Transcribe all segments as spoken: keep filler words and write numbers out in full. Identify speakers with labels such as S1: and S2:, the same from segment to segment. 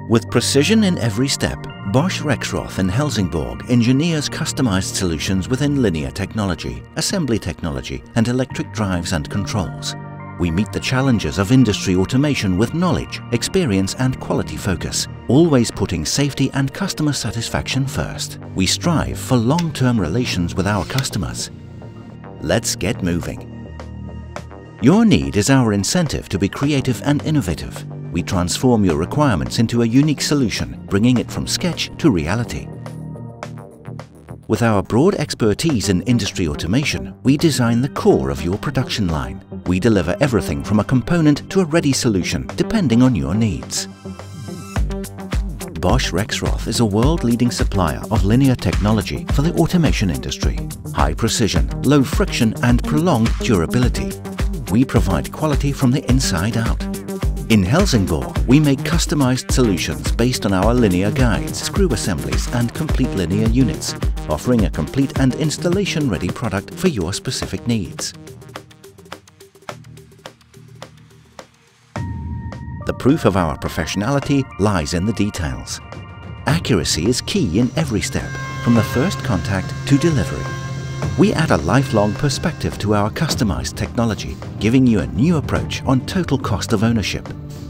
S1: With precision in every step, Bosch Rexroth in Helsingborg engineers customized solutions within linear technology, assembly technology, and electric drives and controls. We meet the challenges of industry automation with knowledge, experience, and quality focus, always putting safety and customer satisfaction first. We strive for long-term relations with our customers. Let's get moving. Your need is our incentive to be creative and innovative. We transform your requirements into a unique solution, bringing it from sketch to reality. With our broad expertise in industry automation, we design the core of your production line. We deliver everything from a component to a ready solution, depending on your needs. Bosch Rexroth is a world-leading supplier of linear technology for the automation industry. High precision, low friction, and prolonged durability. We provide quality from the inside out. In Helsingborg, we make customized solutions based on our linear guides, screw assemblies, and complete linear units, offering a complete and installation-ready product for your specific needs. The proof of our professionality lies in the details. Accuracy is key in every step, from the first contact to delivery. We add a lifelong perspective to our customized technology, giving you a new approach on total cost of ownership.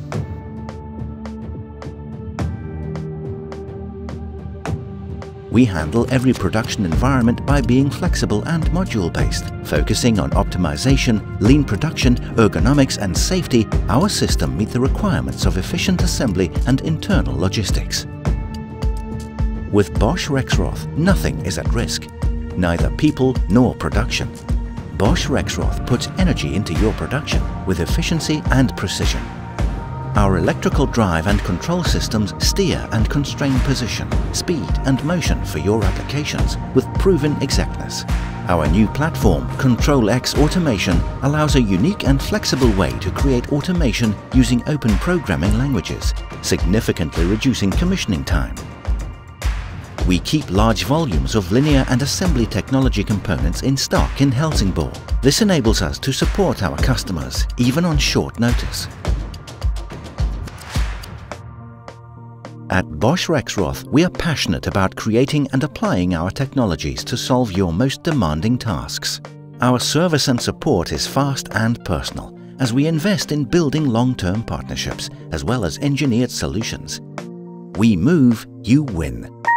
S1: We handle every production environment by being flexible and module-based. Focusing on optimization, lean production, ergonomics, and safety, our system meets the requirements of efficient assembly and internal logistics. With Bosch Rexroth, nothing is at risk. Neither people nor production. Bosch Rexroth puts energy into your production with efficiency and precision. Our electrical drive and control systems steer and constrain position, speed and motion for your applications with proven exactness. Our new platform, ControlX Automation, allows a unique and flexible way to create automation using open programming languages, significantly reducing commissioning time. We keep large volumes of linear and assembly technology components in stock in Helsingborg. This enables us to support our customers, even on short notice. At Bosch Rexroth, we are passionate about creating and applying our technologies to solve your most demanding tasks. Our service and support is fast and personal, as we invest in building long-term partnerships, as well as engineered solutions. We move, you win.